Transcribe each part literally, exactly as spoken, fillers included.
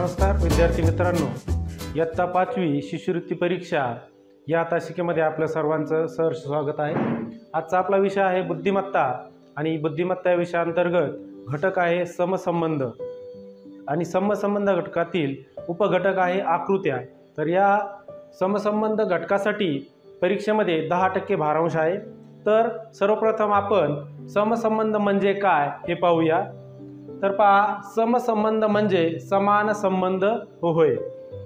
नमस्कार विद्यार्थी मित्रांनो, इयत्ता पाचवी शिष्यवृत्ती परीक्षा या तासिकेमध्ये आपल्या सर्वांचं सहर्ष स्वागत आहे। आजचा आपला विषय आहे बुद्धिमत्ता आणि बुद्धिमत्ता या विषयाअंतर्गत घटक आहे समसंबंध आणि समसंबंध घटकातील उपघटक आहे आकृत्या। तर या समसंबंध घटकासाठी परीक्षेमध्ये दहा टक्के भारांश आहे। तर सर्वप्रथम आपण समसंबंध म्हणजे काय हे पाहूया। तर पहा, समसंबंध म्हणजे समान संबंध होय।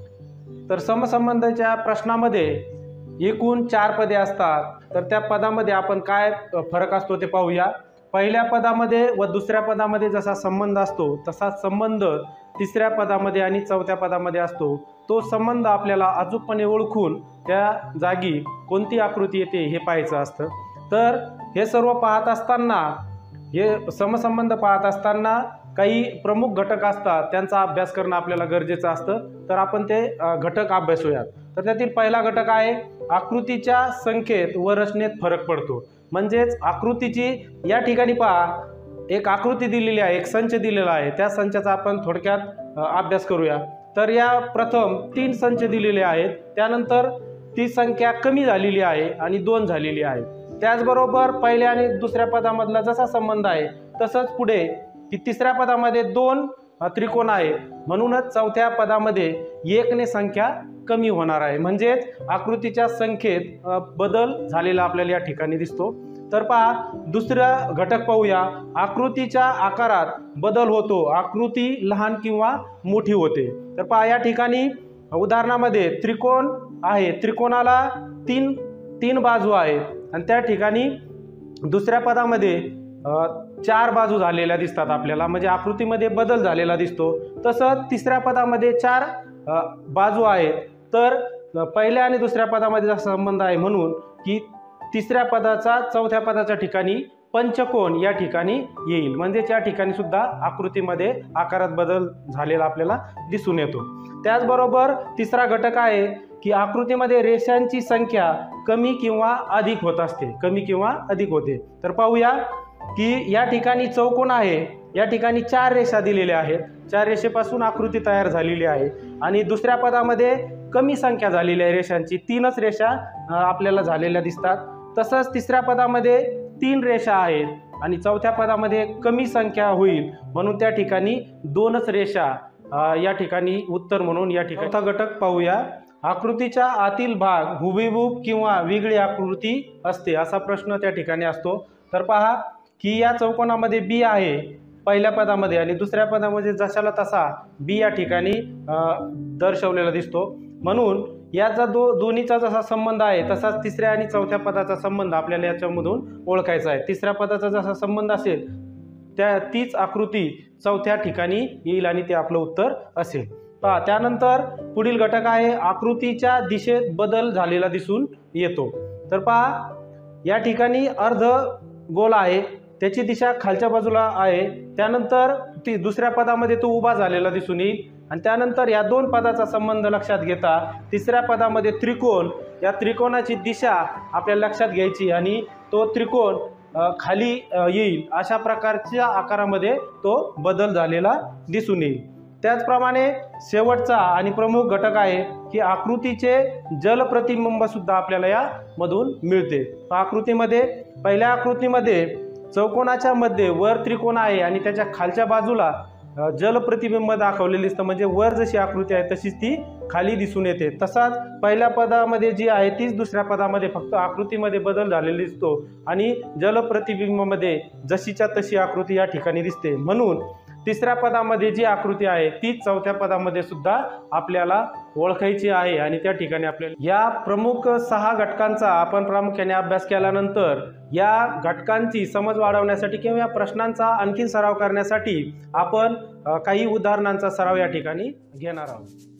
तर समसंबंधाच्या प्रश्नामध्ये एकूण चार पदे असतात। तर त्या पदामध्ये आपण काय फरक असतो ते पाहूया। पहिल्या पदामध्ये व दुसऱ्या पदामध्ये जसा संबंध असतो तसा संबंध तिसऱ्या पदामध्ये आणि चौथ्या पदामध्ये असतो। तो संबंध आपल्याला अचूकपणे ओळखून त्या जागी कोणती आकृती येते हे पाहायचं असतं। तर हे सर्व पाहत असताना, हे समसंबंध पाहत असताना काही प्रमुख घटक असतात, त्यांचा अभ्यास करणं आपल्याला गरजेचं असतं। तर आपण ते घटक अभ्यासूयात। तर त्यातील पहिला घटक आहे आकृतीच्या संख्येत व रचनेत फरक पडतो। म्हणजेच आकृतीची या ठिकाणी पहा, एक आकृती दिलेली आहे, एक संच दिलेला आहे, त्या संचाचा आपण थोडक्यात अभ्यास करूया। तर या प्रथम तीन संच दिलेले आहेत, त्यानंतर ती संख्या कमी झालेली आहे आणि दोन झालेली आहे। त्याचबरोबर पहिल्या आणि दुसऱ्या पदामधला जसा संबंध आहे तसंच पुढे की तिसऱ्या पदामध्ये दोन त्रिकोण आहे, म्हणूनच चौथ्या पदामध्ये एकने संख्या कमी होणार आहे। म्हणजेच आकृतीच्या संख्येत बदल झालेला आपल्याला या ठिकाणी दिसतो। तर पहा, दुसरा घटक पाहूया, आकृतीच्या आकारात बदल होतो, आकृती लहान किंवा मोठी होते। तर पहा, या ठिकाणी उदाहरणामध्ये त्रिकोण आहे, त्रिकोणाला तीन तीन बाजू आहेत आणि त्या ठिकाणी दुसऱ्या पदामध्ये चार बाजू झालेल्या दिसतात आपल्याला, म्हणजे आकृतीमध्ये बदल झालेला दिसतो। तसंच तिसऱ्या पदामध्ये चार बाजू आहेत, तर पहिल्या आणि दुसऱ्या पदामध्ये जसा संबंध आहे म्हणून की तिसऱ्या पदाचा चौथ्या पदाच्या ठिकाणी पंचकोन या ठिकाणी येईल। म्हणजे त्या ठिकाणी सुद्धा आकृतीमध्ये आकारात बदल झालेला आपल्याला दिसून येतो। त्याचबरोबर तिसरा घटक आहे की आकृतीमध्ये रेषांची संख्या कमी किंवा अधिक होत असते, कमी किंवा अधिक होते। तर पाहूया की या ठिकाणी चौकोन आहे, या ठिकाणी चार रेषा दिलेल्या आहेत, चार रेषेपासून आकृती तयार झालेली आहे आणि दुसऱ्या पदामध्ये कमी संख्या झालेली आहे रेषांची, तीनच रेषा आपल्याला झालेल्या दिसतात। तसंच तिसऱ्या पदामध्ये तीन रेषा आहेत आणि चौथ्या पदामध्ये कमी संख्या होईल म्हणून त्या ठिकाणी दोनच रेषा या ठिकाणी उत्तर म्हणून या ठिकाणी। चौथा घटक पाहूया, आकृतीच्या आतील भाग हुबेहूब किंवा वेगळी आकृती असते असा प्रश्न त्या ठिकाणी असतो। तर पहा की या चौकोनामध्ये बी आहे पहिल्या पदामध्ये आणि दुसऱ्या पदामध्ये जशाला तसा बी या ठिकाणी दर्शवलेला दिसतो। म्हणून याचा दो दोन्हीचा जसा संबंध आहे तसाच तिसऱ्या आणि चौथ्या पदाचा संबंध आपल्याला याच्यामधून ओळखायचा आहे। तिसऱ्या पदाचा जसा संबंध असेल त्या तीच आकृती चौथ्या ठिकाणी येईल आणि ते आपलं उत्तर असेल। पहा, त्यानंतर पुढील घटक आहे आकृतीच्या दिशेत बदल झालेला दिसून येतो। तर पहा, या ठिकाणी अर्ध गोल आहे, त्याची दिशा खालच्या बाजूला आहे, त्यानंतर ती दुसऱ्या पदामध्ये तो उभा झालेला दिसून येईल आणि त्यानंतर या दोन पदाचा संबंध लक्षात घेता तिसऱ्या पदामध्ये त्रिकोण, या त्रिकोणाची दिशा आपल्याला लक्षात घ्यायची आणि तो त्रिकोण खाली येईल अशा प्रकारच्या आकारामध्ये तो बदल झालेला दिसून येईल। त्याचप्रमाणे शेवटचा आणि प्रमुख घटक आहे की आकृतीचे जल प्रतिबिंब सुद्धा आपल्याला यामधून मिळते। आकृतीमध्ये पहिल्या आकृतीमध्ये चौकोनाच्या मध्ये वर त्रिकोण आहे आणि त्याच्या खालच्या बाजूला जल प्रतिबिंब दाखवलेली असतं, म्हणजे वर जशी आकृती आहे तशीच ती खाली दिसून येते। तसाच पहिल्या पदामध्ये जी आहे तीच दुसऱ्या पदामध्ये फक्त आकृतीमध्ये बदल झालेला दिसतो आणि जल प्रतिबिंबामध्ये जशीच्या तशी आकृती या ठिकाणी दिसते। म्हणून तिसऱ्या पदामध्ये जी आकृती आहे तीच चौथ्या पदामध्ये सुद्धा आपल्याला ओळखायची आहे आणि त्या ठिकाणी आपल्याला या प्रमुख सहा घटकांचा आपण प्रामुख्याने अभ्यास केल्यानंतर या घटकांची समज वाढवण्यासाठी किंवा या प्रश्नांचा आणखीन सराव करण्यासाठी आपण काही उदाहरणांचा सराव या ठिकाणी घेणार आहोत।